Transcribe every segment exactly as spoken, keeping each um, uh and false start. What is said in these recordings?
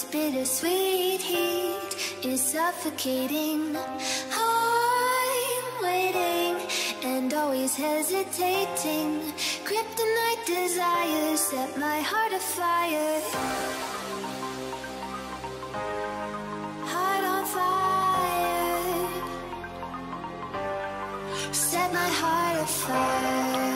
This bittersweet heat is suffocating. I'm waiting and always hesitating. Kryptonite desires set my heart afire. Heart on fire. Set my heart afire.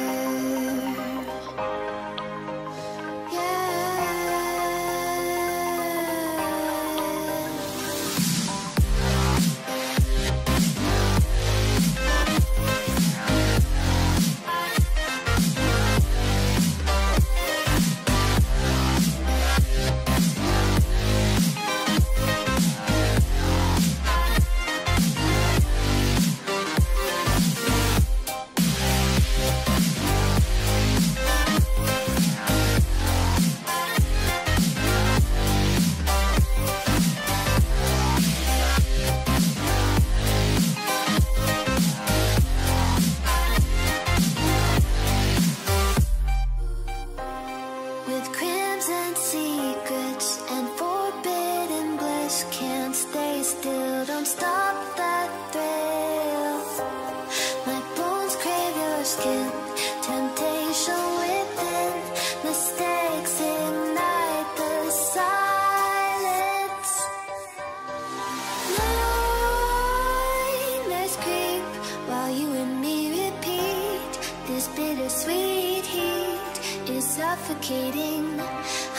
Bittersweet heat is suffocating.